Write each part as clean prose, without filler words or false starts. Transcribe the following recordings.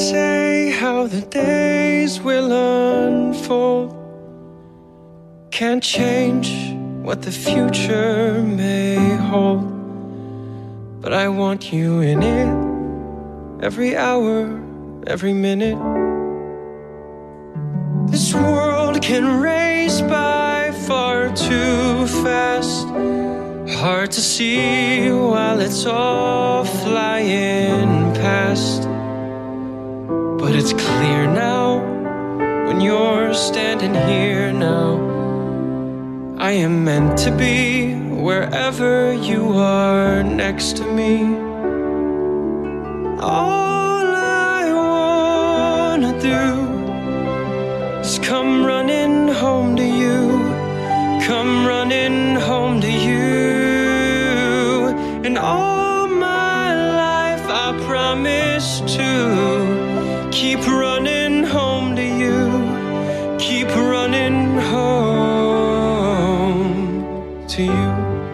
say how the days will unfold. Can't change what the future may hold, but I want you in it, every hour, every minute. This world can race by far too fast, hard to see while it's all flying past. But it's clear now, when you're standing here now, I am meant to be wherever you are next to me. All I wanna do is come running home to you, come running home to you. And all my life I promise to keep running home to you, keep running home to you.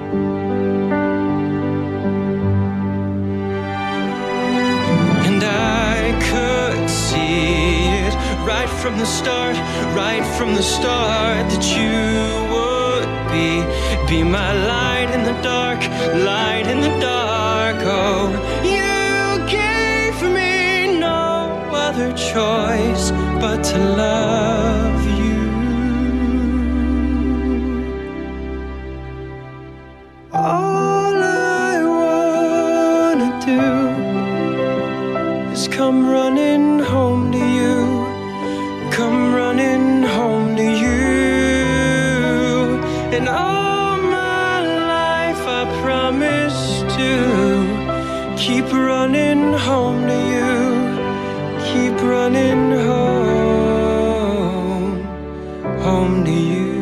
And I could see it right from the start, right from the start, that you would be my light in the dark, light in the dark. Oh, you gave me no other choice but to love you. All I wanna do is come running home to you, come running home to you. And all my life I promise to keep running home to you, keep running home, home to you.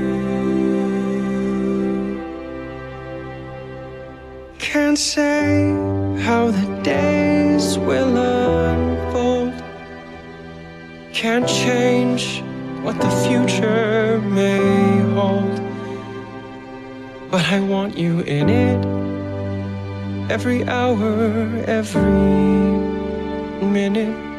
Can't say how the days will unfold, can't change what the future may hold, but I want you in it, every hour, every minute.